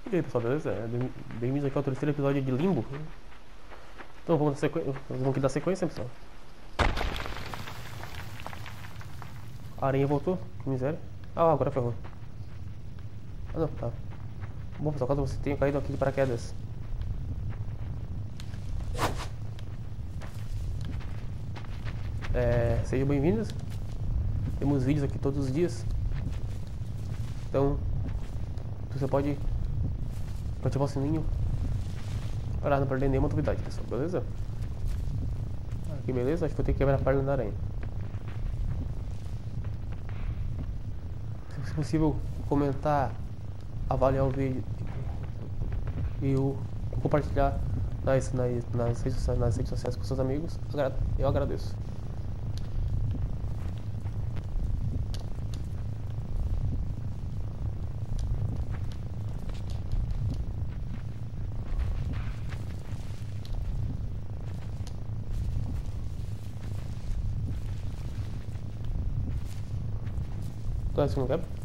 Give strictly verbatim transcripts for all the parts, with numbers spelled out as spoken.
E aí pessoal, beleza? É, bem- Bem-vindos aqui ao terceiro episódio de Limbo. Então vamos, sequ... vamos aqui dar sequência, pessoal. A aranha voltou, que miséria. Ah, agora ferrou. Ah não, tá. Bom pessoal, caso você tenha caído aqui de paraquedas, é... sejam bem-vindos. Temos vídeos aqui todos os dias. Então você pode ativar o sininho para não perder nenhuma novidade, pessoal, beleza? Ah, que beleza, acho que vou ter que quebrar a perna da aranha. Se possível, comentar, avaliar o vídeo e o compartilhar nas, nas, nas, redes, sociais, nas redes sociais com seus amigos, eu agradeço. Tu acha que não quebra?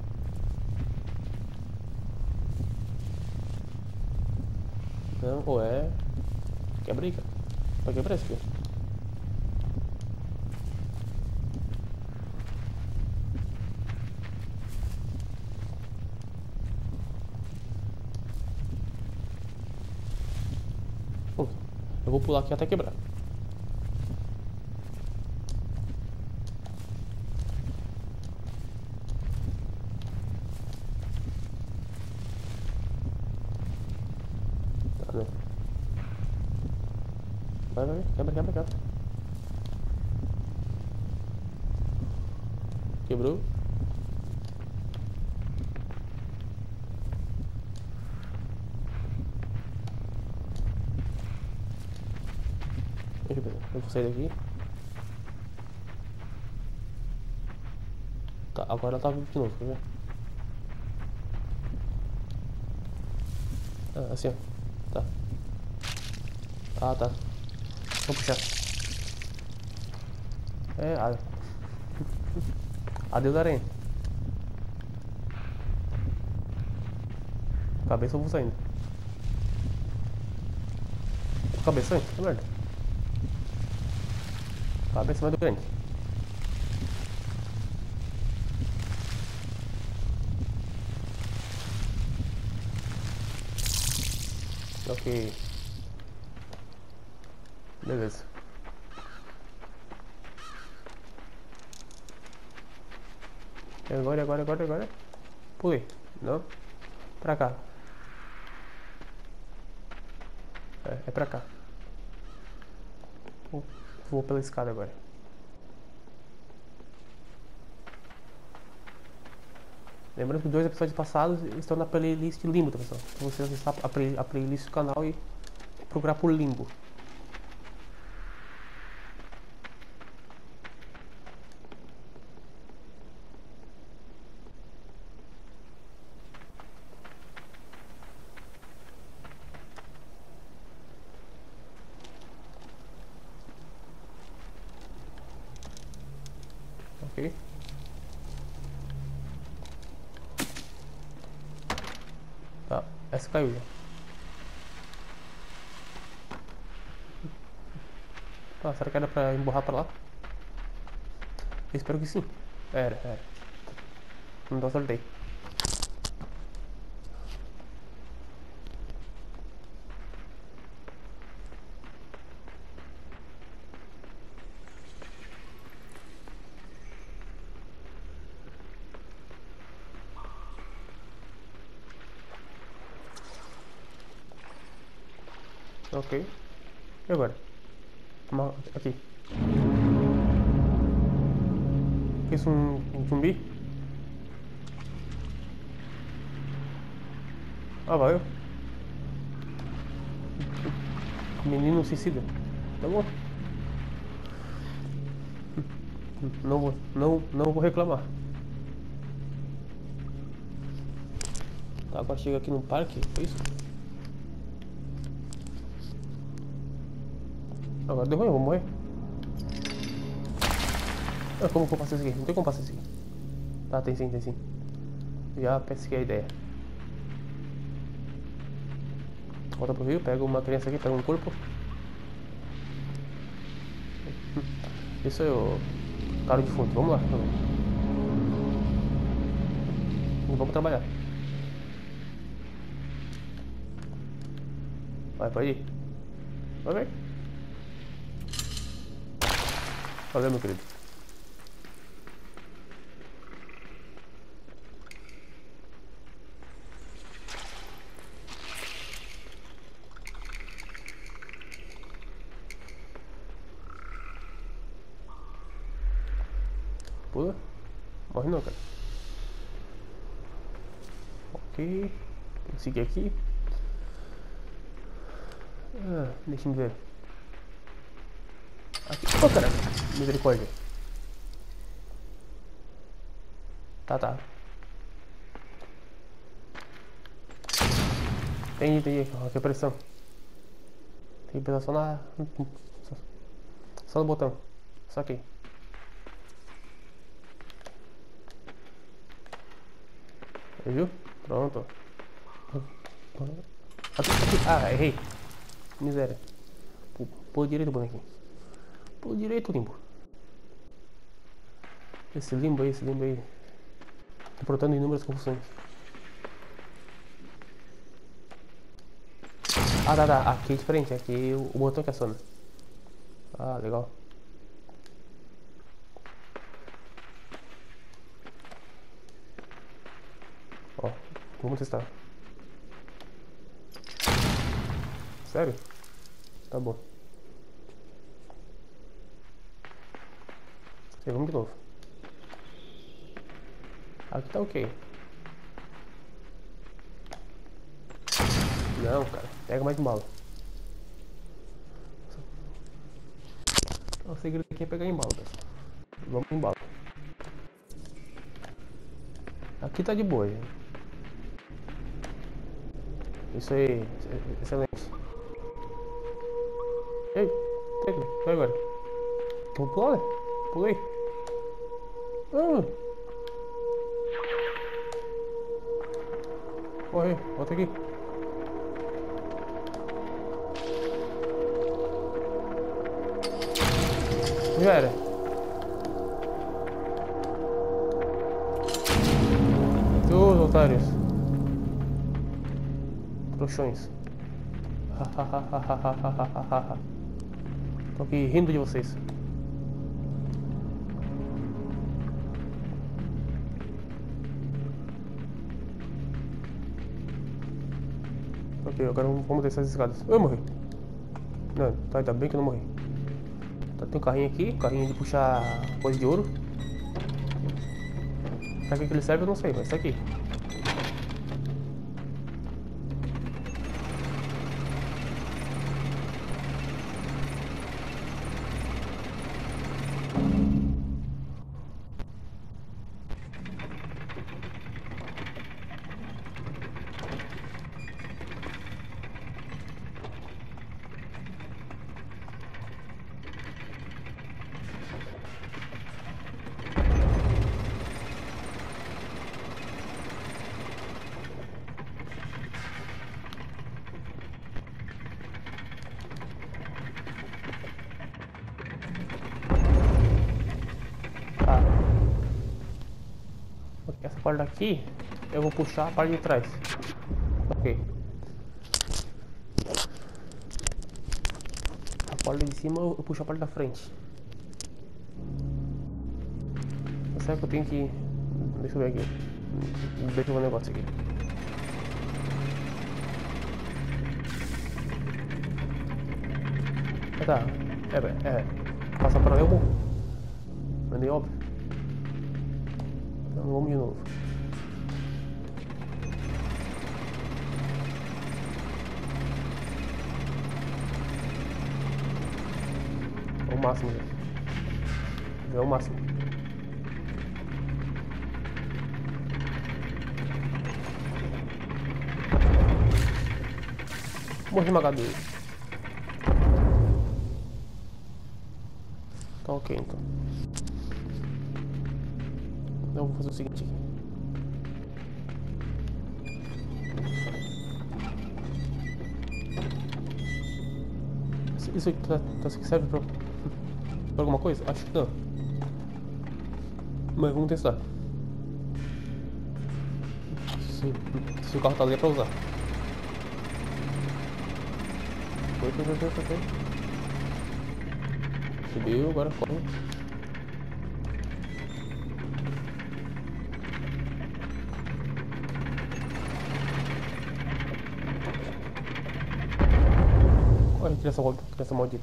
Não, ou é... Quebra aí, cara. Pra quebrar isso aqui. Bom, eu vou pular aqui até quebrar. Tá, né? Vai, vai, quebra, quebra, quebra. Quebrou. Deixa eu ver. Eu vou sair daqui. Tá, agora ela tá vindo de novo, quer ver? Ah, assim, ó. Tá. Ah, tá. Vou puxar. É, ah. Adeus, aranha. Cabeça eu vou saindo. Cabeça, hein? Que merda. Cabeça mais do grande. Ok. Beleza. Agora, agora, agora, agora. Pulei. Não. Pra cá. É, é pra cá. Vou, vou pela escada agora. Lembrando que os dois episódios passados estão na playlist Limbo, tá, pessoal? Então você acessar a, play, a playlist do canal e procurar por Limbo. Ok? Tá, essa caiu já. Tá, será que era pra emburrar pra lá? Eu espero que sim. Era, era. Não acertei. Ok. E agora? Uma... Aqui. Isso um, um zumbi? Ah, valeu. Menino suicida. Tá bom. Não vou, não, não vou reclamar. Tá, agora chega aqui no parque, foi isso? Agora deu ruim, eu vou morrer. Ah, como que eu faço isso aqui? Não tem como passar isso aqui. Tá, tem sim, tem sim. Já pesquei a ideia. Volta pro rio, pega uma criança aqui, pega um corpo. Isso aí, o cara de fundo. Vamos lá. E vamos trabalhar. Vai, pode ir. Vai, vai. Valeu, meu querido. Pula. Morre não, cara. Ok. Tem que seguir aqui. Ah, deixa eu ver. Aqui. Ô, oh, cara. Misericórdia. Tá, tá. Entendi, entendi. Aqui a pressão. Tem que pensar só na... Só no botão. Só aqui. Aí, viu? Pronto. Aqui, aqui. Ah, errei. Miséria. Pô direito, bonequinho. Pô direito, limbo. Esse limbo aí, esse limbo aí. Reportando inúmeras confusões. Ah, tá, tá. Aqui é diferente. Aqui o, o botão que aciona. Ah, legal. Ó, vamos testar. Sério? Tá bom. E vamos de novo. Aqui tá ok. Não, cara. Pega mais bala. O segredo aqui é pegar em bala, pessoal. Vamos em bala. Aqui tá de boa, gente. Isso aí. Excelente. Ei, vai agora. Vamos pular, né? Pulei. Ah. Corre, volta aqui. Já era. Todos otários. Trouxões. Tô aqui rindo de vocês. Ok, agora vamos descer as escadas. Eu morri. Não, tá, ainda bem que eu não morri. Tá, tem um carrinho aqui, carrinho de puxar coisa de ouro. Pra que ele serve eu não sei, mas tá aqui. Essa parte daqui eu vou puxar a parte de trás. Ok. A parte de cima eu puxo a parte da frente. Será que eu tenho que... Deixa eu ver aqui. Deixa eu ver um negócio aqui. Ah, tá. É, é. Passar para eu morro. Mas é óbvio. Então vamos de novo. É o máximo, gente. É o máximo. Morri esmagado. Tá ok, então. Então eu vou fazer o seguinte aqui. Isso aqui tá, tá, isso aqui serve pra, pra alguma coisa? Acho que não. Mas vamos testar. Se, se o carro tá ali é pra usar. Foi, foi, foi, foi, foi, foi. Subiu, agora corre. Corre, criança, criança maldita.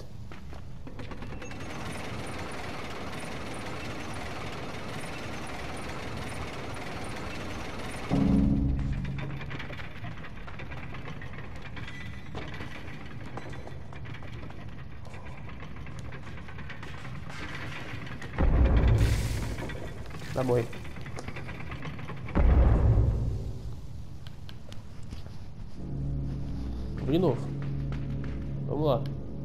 Vai morrer. Vou de novo. Vamos lá.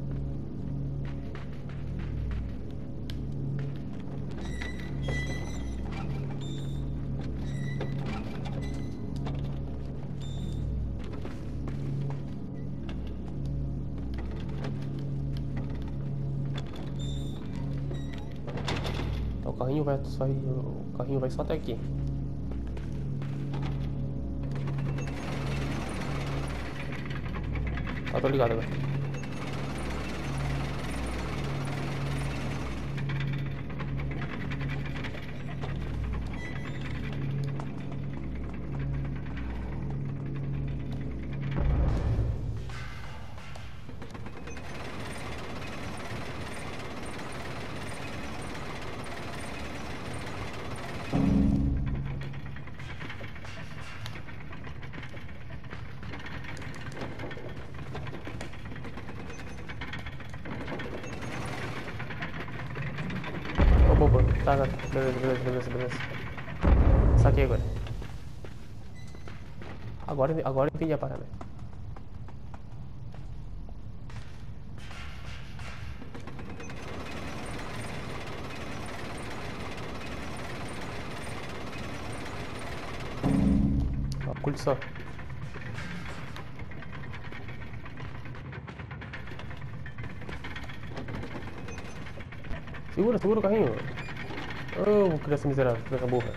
O carrinho vai só, o carrinho vai só até aqui. Ah, tô ligado agora. Opa, tá, tá, beleza, beleza, beleza, beleza. Saquei agora. Agora, agora eu entendi a parada. Ó, curte só. Segura, segura o carrinho. Oh, criança miserável, criança burra.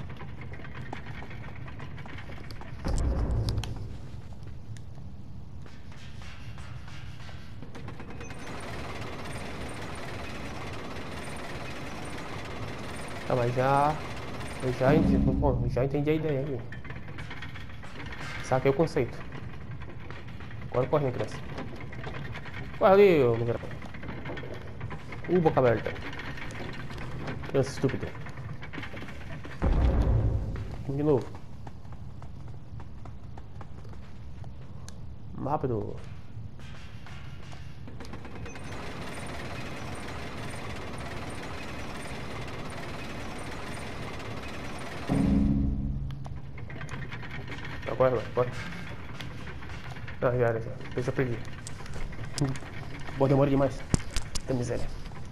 Tá, mas já... Eu já entendi, bom, já entendi a ideia aqui. Saquei o conceito. Agora corre, minha criança. Corre ali, ô miserável. Uh, boca aberta. Criança estúpida. De novo. Rápido. Tá, corre, corre, corre. Ah, já era, já. Eu já perdi. Boa, demora demais. Que miséria.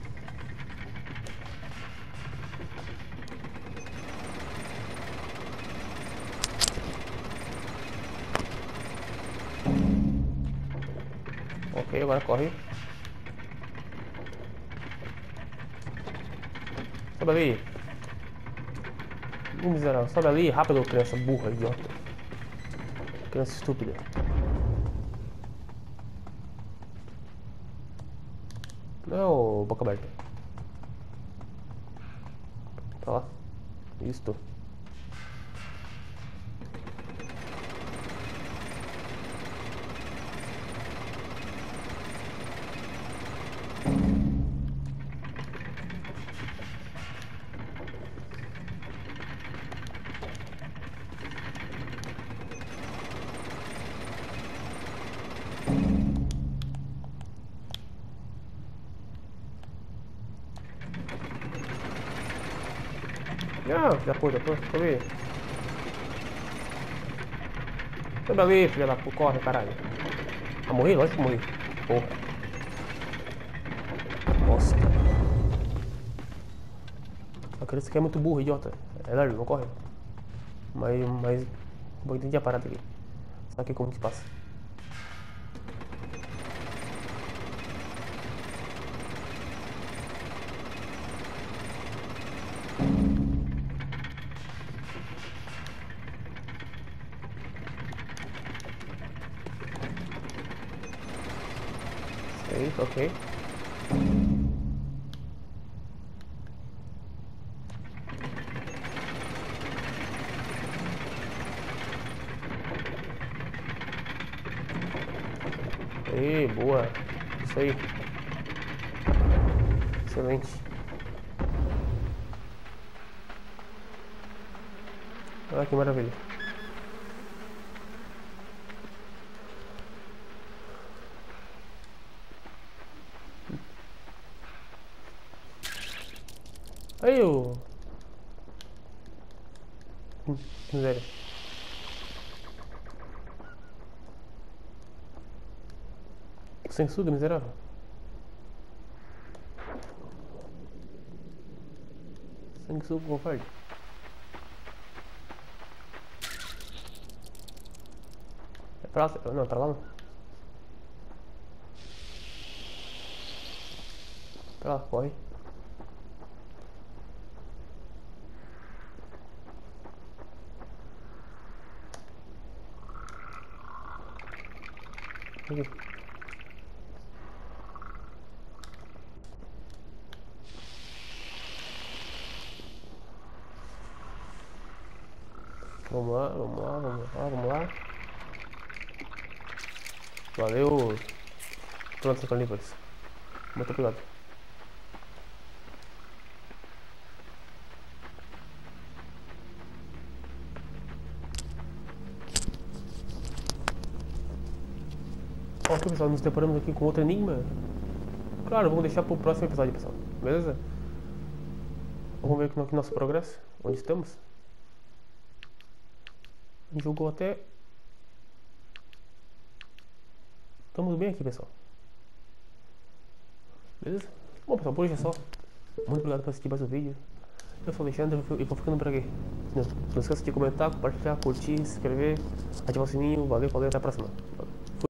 Ok, agora corre. Sobe ali. Uh, miserável. Sobe ali, rápido, criança burra, idiota. Criança estúpida. Não, boca aberta. Tá lá. Isto. Não, já foi, já foi, sobe aí. Sobe ali, filha da puta, corre, caralho. Ah, morri? Lógico que morri. Porra. Nossa. A criança aqui é muito burra, idiota. É lerdo, não corre. Mas, mas... Vou entender a parada aqui. Sabe como que passa? Ok, ok. Ei, boa. Isso aí. Excelente. Olha que maravilha. Aí, o... Miséria. Sanguessuga, miserável. Sanguessuga, covarde. É pra lá? Não, é pra lá não. Pra lá, corre. Aqui. Vamos lá, vamos lá, vamos lá, vamos lá. Valeu. Pronto, você carnívoros. Muito obrigado. Ok, pessoal, nos deparamos aqui com outro enigma. Claro, vamos deixar pro próximo episódio, pessoal. Beleza? Vamos ver aqui no nosso progresso. Onde estamos? A gente jogou até... Estamos bem aqui, pessoal. Beleza? Bom, pessoal, por hoje é só. Muito obrigado por assistir mais o vídeo. Eu sou o Alexandre e vou ficando por aqui. Não, não esqueça de comentar, compartilhar, curtir, se inscrever, ativar o sininho. Valeu, valeu, até a próxima.